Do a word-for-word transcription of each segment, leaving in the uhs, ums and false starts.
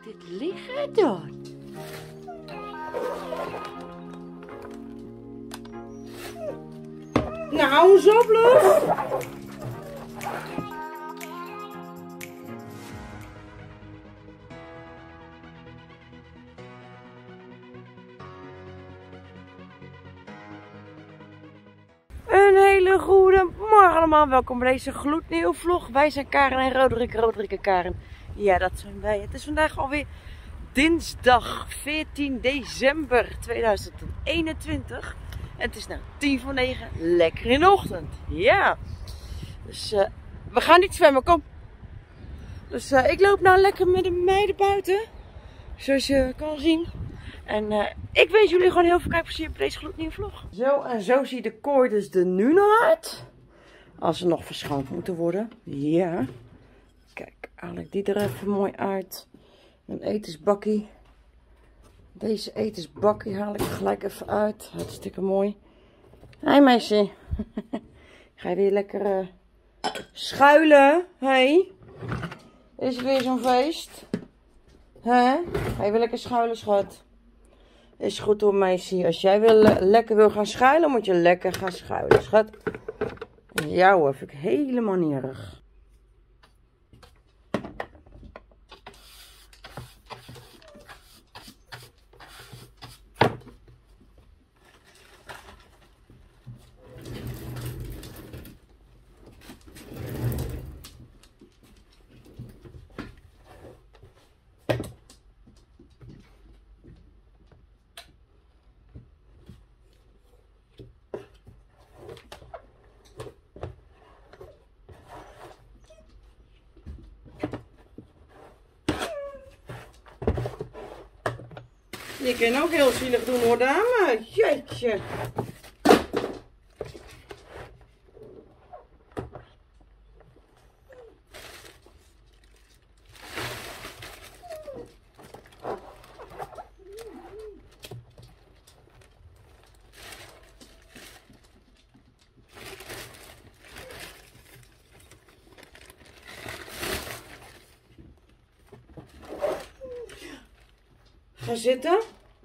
dit liggen dan? Nou, zo bluf. Een hele goede morgen allemaal. Welkom bij deze gloednieuwe vlog. Wij zijn Karen en Roderick. Roderick en Karen. Ja, dat zijn wij. Het is vandaag alweer dinsdag veertien december tweeduizend eenentwintig. En het is nou tien voor negen. Lekker in de ochtend. Ja. Dus uh, we gaan niet zwemmen. Kom. Dus uh, ik loop nou lekker met de meiden buiten. Zoals je kan zien. En uh, ik wens jullie gewoon heel veel kijkplezier bij deze gloednieuwe vlog. Zo en zo ziet de kooi dus er nu nog uit. Als ze nog verschoond moeten worden. Ja. Kijk, haal ik die er even mooi uit. Een etensbakkie. Deze etensbakkie haal ik er gelijk even uit. Hartstikke mooi. Hé meisje. Ga je weer lekker uh, schuilen? Hé. Hey. Is het weer zo'n feest? Hè? Ga je weer lekker schuilen, schat? Is goed hoor, meisje. Als jij wil, uh, lekker wil gaan schuilen, moet je lekker gaan schuilen, schat. Ja hoor, vind ik helemaal niet erg. Je kan ook heel zielig doen hoor, dame. Jeetje. Ga zitten.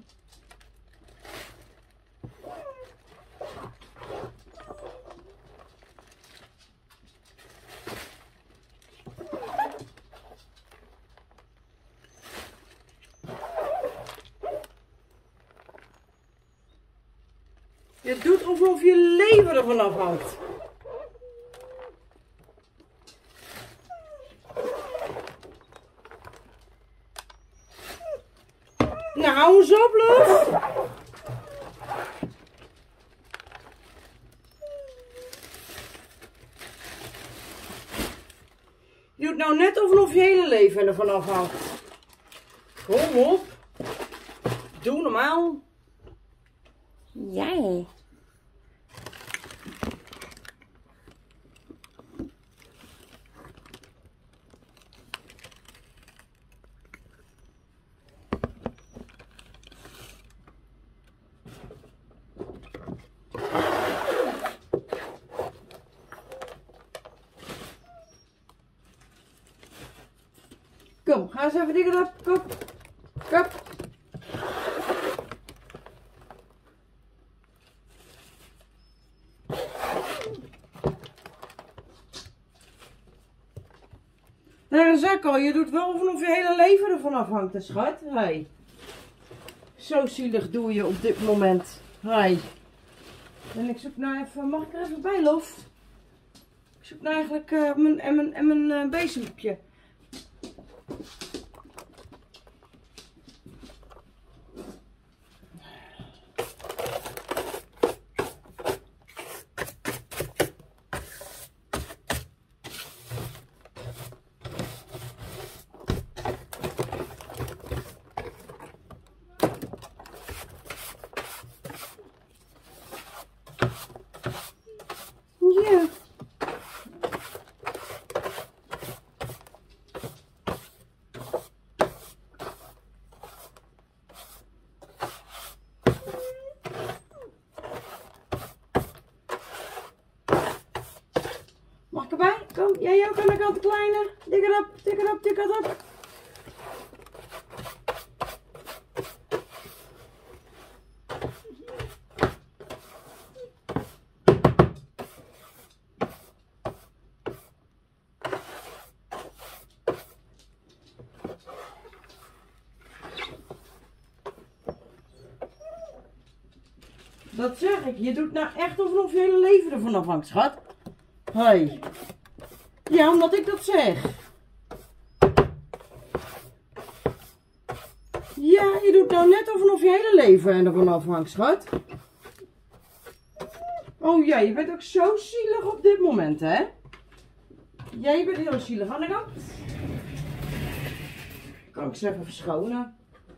Je doet alsof je leven ervan afhangt. Nou, zo bluf. Je doet nou net alsof je hele leven ervan afhangt. Kom op. Doe normaal. Jij. Kom, ga eens even dikker op. Kom. Kom. Nou, dan zeg ik al, je doet wel of je hele leven ervan afhangt, hè, schat. Hey. Zo zielig doe je op dit moment. Hey. En ik zoek nou even, mag ik er even bij, lof? Ik zoek nou eigenlijk uh, mijn, en mijn, en mijn uh, bezempje. Ja. Mag ik erbij? Kom, jij ook aan de kant, de kleine. Tik het op, tik het op, tik het op. Dat zeg ik. Je doet nou echt alsof je hele leven ervan afhangt, schat. Hoi. Ja, omdat ik dat zeg. Ja, je doet nou net alsof je hele leven ervan afhangt, schat. Oh ja, je bent ook zo zielig op dit moment, hè? Ja, je bent heel zielig. Aan de kant. Kan ik ze even verschonen?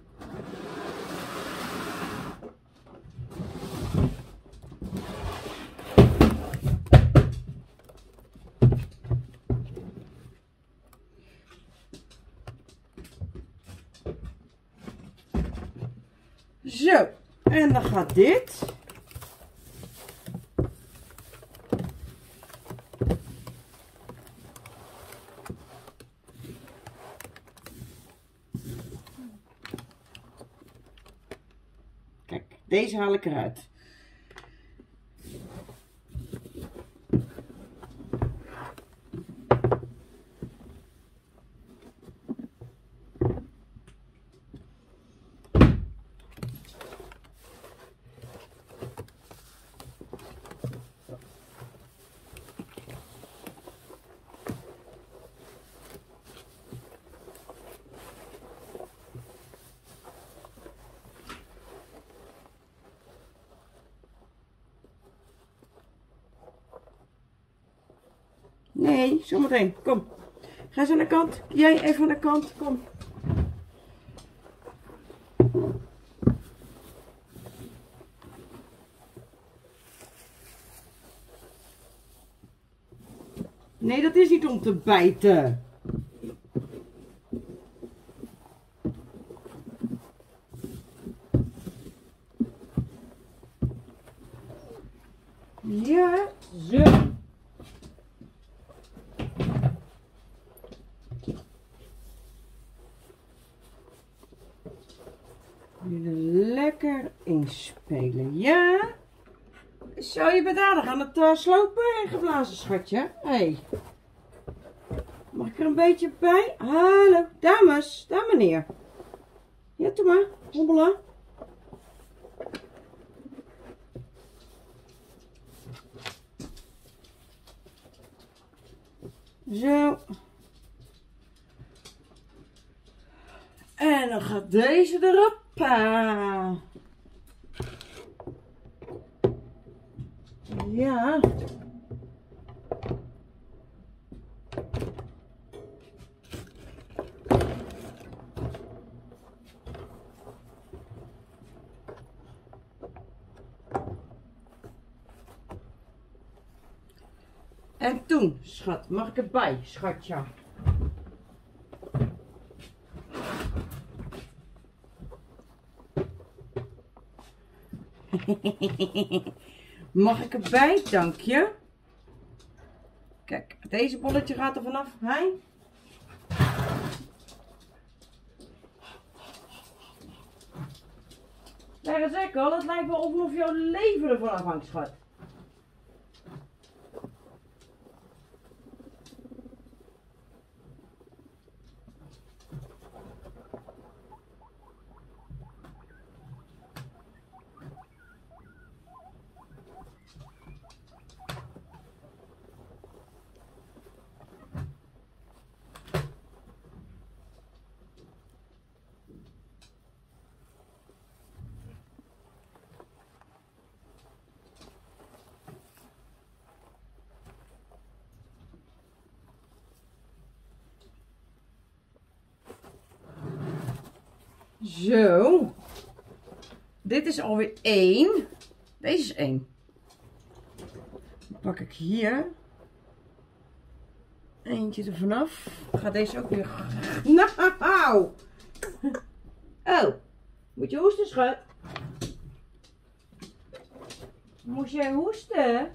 Zo, en dan gaat dit. Kijk, deze haal ik eruit. Nee, zometeen. Kom. Ga eens aan de kant. Jij even aan de kant. Kom. Nee, dat is niet om te bijten. Ja, zo. Lekker inspelen, ja? Zo, je bent aardig aan het uh, slopen ingeblazen, schatje. Hé. Hey. Mag ik er een beetje bij? Hallo, dames, daar meneer. Ja, doe maar, hobbelen. Zo. En dan gaat deze erop. Ja. En toen, schat, mag ik erbij, schatje? Mag ik erbij, dank je. Kijk, deze bolletje gaat er vanaf. Hij. Ja, dat zeg ik al. Het lijkt wel alsof jouw leven ervan afhangt, schat. Zo. Dit is alweer één. Deze is één. Dan pak ik hier eentje er vanaf. Gaat deze ook weer. Nou. Oh. Moet je hoesten, schat? Moest jij hoesten?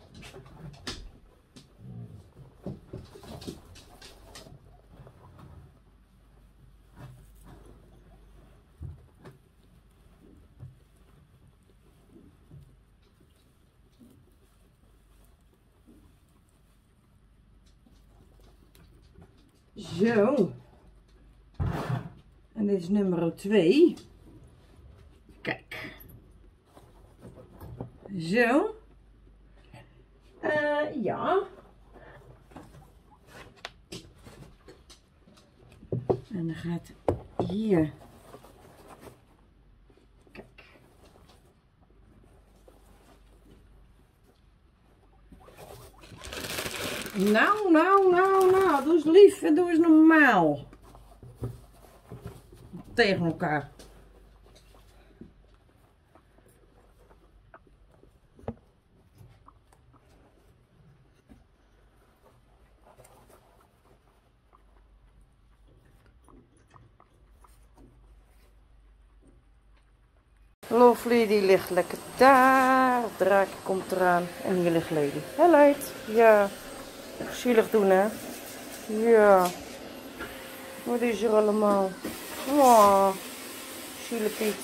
Zo. En dit is nummer twee. Kijk. Zo. Uh, ja. En dan gaat hier. Kijk. Nou, nou, nou, nou. Doe eens lief en doe eens normaal. Tegen elkaar. Lovely, die ligt lekker daar. Het draakje komt eraan. En hier ligt Lady. Hé, Leid. Ja. Zielig doen, hè? Ja. Wat is er allemaal? Oh. Zielig Piet.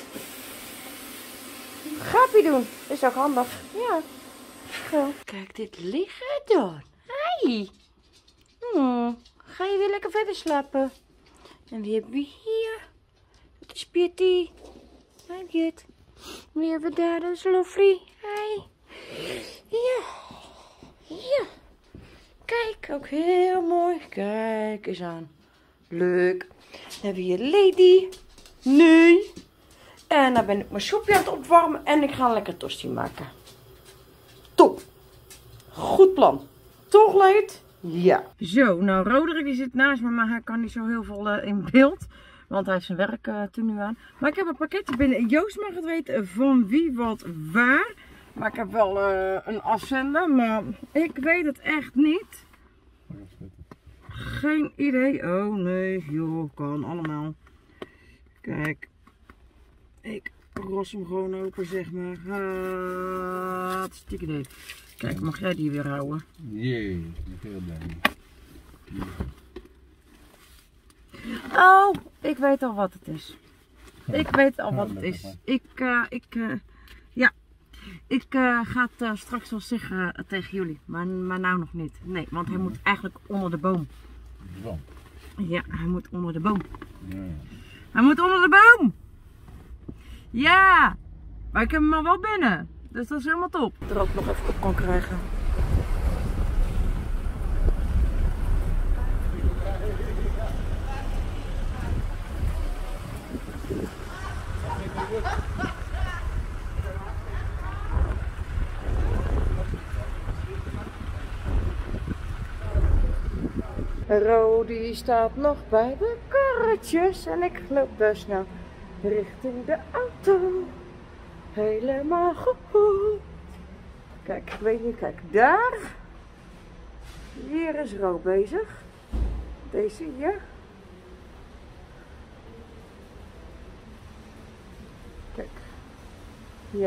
Grapje doen. Is ook handig. Ja. Zo. Kijk, dit liggen dan. Hey. Hmm. Ga je weer lekker verder slapen? En wie hebben we hier? Dat is Pietty. Hi Piet. Wie hebben we daar? Dat is Lovely. Hi. Ja. Ja. Kijk, ook heel mooi. Kijk eens aan. Leuk. Dan hebben we hier Lady. Nee. En dan ben ik mijn soepje aan het opwarmen. En ik ga een lekker tosti maken. Top. Goed plan. Toch, Leid? Ja. Zo, nou Roderick die zit naast me, maar hij kan niet zo heel veel uh, in beeld. Want hij heeft zijn werk uh, toen nu aan. Maar ik heb een pakketje binnen. Joost mag het weten van wie wat waar. Maar ik heb wel uh, een afzender. Maar ik weet het echt niet. Geen idee. Oh nee, joh, kan allemaal. Kijk. Ik ros hem gewoon open, zeg maar. Hartstikke idee. Kijk, mag jij die weer houden? Jee, ik ben heel blij. Oh, ik weet al wat het is. Ik weet al wat het is. Ik, uh, ik, uh, ja. Ik uh, ga het uh, straks wel zeggen uh, tegen jullie. Maar, maar nou nog niet. Nee, want hij moet eigenlijk onder de boom. Wat? Ja, hij moet onder de boom. Ja. Hij moet onder de boom! Ja! Maar ik heb hem al wel binnen. Dus dat is helemaal top. Er ook nog even op kan krijgen. Rodi staat nog bij de karretjes en ik loop dus nou richting de auto. Helemaal goed. Kijk, ik weet niet, kijk, daar. Hier is Ro bezig. Deze hier. Kijk. Hier.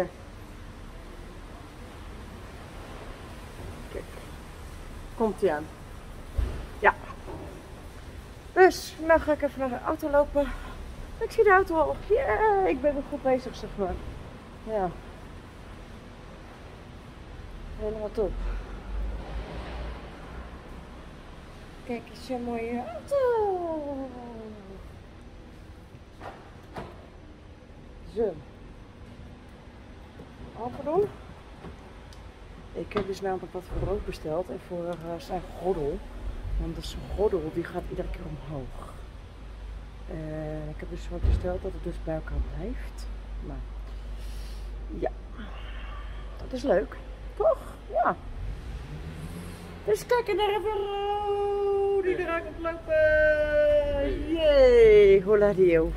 Kijk. Komt hij aan. Ja. Dus, nu ga ik even naar de auto lopen. Ik zie de auto al. Ja, yeah, ik ben er goed bezig, zeg maar. Ja. Helemaal top. Kijk eens, zo'n mooie auto. Zo. Apeldoorn. Ik heb dus namelijk wat voor brood besteld en voor uh, zijn gordel. Want de gordel die gaat iedere keer omhoog. Uh, ik heb dus wat besteld dat het dus bij elkaar blijft. Maar ja, dat is leuk. Toch? Ja. Dus kijk naar even Ro, die eruit komt lopen. Jee, hola dio.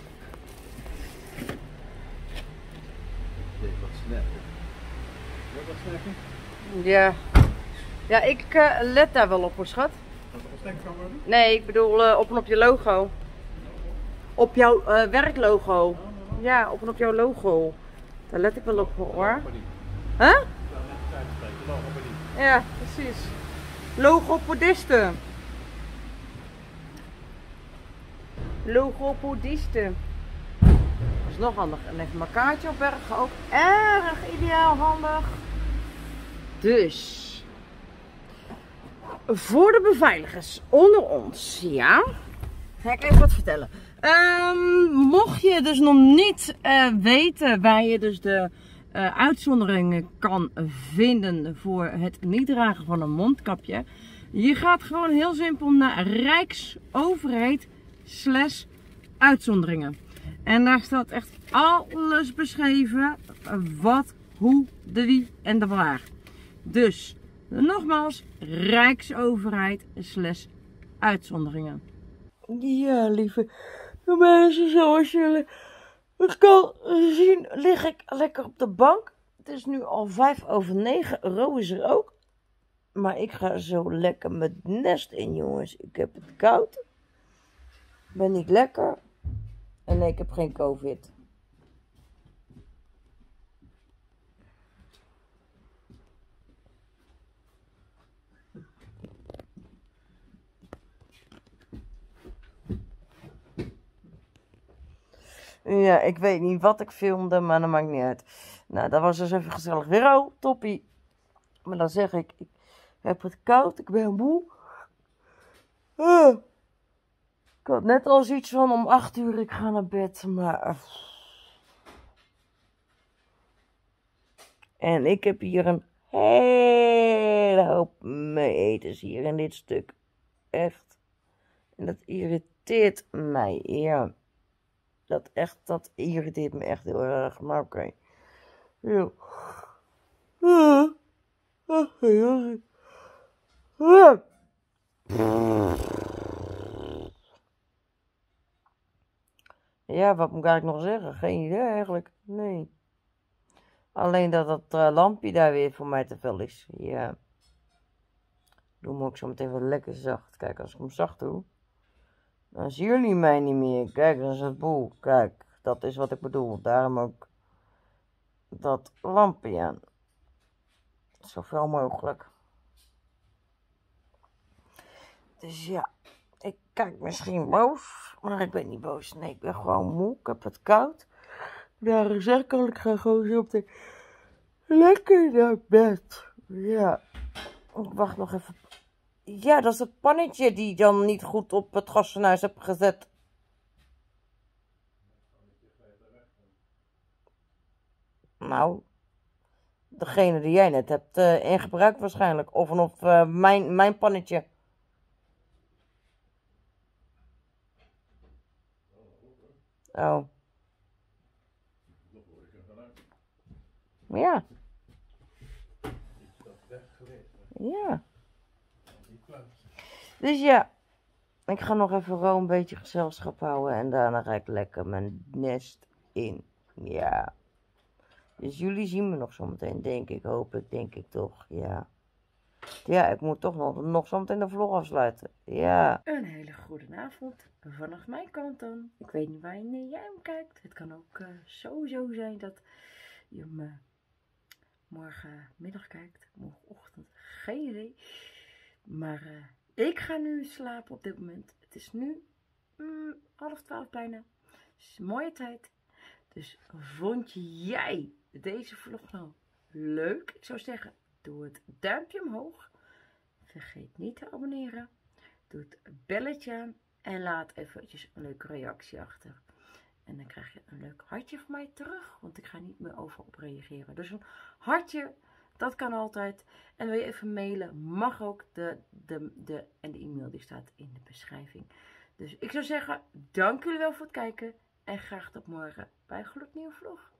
Wat snappen. Wat snappen? Ja. Ja, ik uh, let daar wel op hoor, schat. Wat er gesnackt kan worden? Nee, ik bedoel uh, op en op je logo. Op jouw uh, werklogo. Ja, op en op jouw logo. Daar let ik wel op hoor. Huh? Ja, precies. Logopodisten. Logopodisten. Dat is nog handig. En even mijn kaartje opbergen. Ook erg ideaal handig. Dus. Voor de beveiligers onder ons. Ja. Ga ik even wat vertellen. Um, mocht je dus nog niet uh, weten waar je dus de uh, uitzonderingen kan vinden voor het niet dragen van een mondkapje. Je gaat gewoon heel simpel naar Rijksoverheid slash uitzonderingen. En daar staat echt alles beschreven. Wat, hoe, de wie en de waar. Dus, nogmaals, Rijksoverheid slash uitzonderingen. Ja, lieve mensen, zoals jullie kan zien, lig ik lekker op de bank. Het is nu al vijf over negen. Ro is er ook. Maar ik ga zo lekker mijn nest in, jongens. Ik heb het koud. Ben niet lekker. En nee, ik heb geen COVID. Ja, ik weet niet wat ik filmde, maar dat maakt niet uit. Nou, dat was dus even gezellig weer. Oh, toppie. Maar dan zeg ik, ik heb het koud, ik ben moe. Uh, ik had net al zoiets van om acht uur, ik ga naar bed, maar... En ik heb hier een hele hoop mee etens hier in dit stuk. Echt. En dat irriteert mij, ja. Dat echt, dat irriteert me echt heel erg, maar oké. Okay. Ja. Ja, wat moet ik eigenlijk nog zeggen? Geen idee eigenlijk. Nee. Alleen dat dat uh, lampje daar weer voor mij te veel is. Ja. Doe hem ook zo meteen wel lekker zacht. Kijk, als ik hem zacht doe, dan zien jullie mij niet meer. Kijk, dat is het boel. Kijk, dat is wat ik bedoel. Daarom ook dat lampje aan. Zoveel mogelijk. Dus ja, ik kijk misschien boos, maar ik ben niet boos. Nee, ik ben gewoon moe. Ik heb het koud. Daar zeg ik al, ik ga gewoon zo op de... lekker naar bed. Ja, ik wacht nog even. Ja, dat is het pannetje die dan niet goed op het gasfornuis heb gezet. Nou, degene die jij net hebt uh, ingebruikt waarschijnlijk. Of, of uh, mijn, mijn pannetje. Oh. Ja. Ja. Dus ja. Ik ga nog even Ro een beetje gezelschap houden. En daarna ga ik lekker mijn nest in. Ja. Dus jullie zien me nog zometeen, denk ik. Hoop ik, denk ik toch. Ja. Ja, ik moet toch nog, nog zometeen de vlog afsluiten. Ja. Een hele goede avond. Vanaf mijn kant dan. Ik weet niet wanneer jij hem kijkt. Het kan ook uh, sowieso zijn dat je hem uh, morgenmiddag kijkt. Morgenochtend. Geen idee. Maar uh, ik ga nu slapen op dit moment. Het is nu mm, half twaalf bijna. Het is een mooie tijd. Dus vond jij deze vlog nou leuk? Ik zou zeggen, doe het duimpje omhoog. Vergeet niet te abonneren. Doe het belletje aan. En laat eventjes een leuke reactie achter. En dan krijg je een leuk hartje van mij terug. Want ik ga niet meer overal op reageren. Dus een hartje, dat kan altijd. En wil je even mailen, mag ook. De, de, de, en de e-mail die staat in de beschrijving. Dus ik zou zeggen, dank jullie wel voor het kijken. En graag tot morgen bij een gloednieuwe vlog.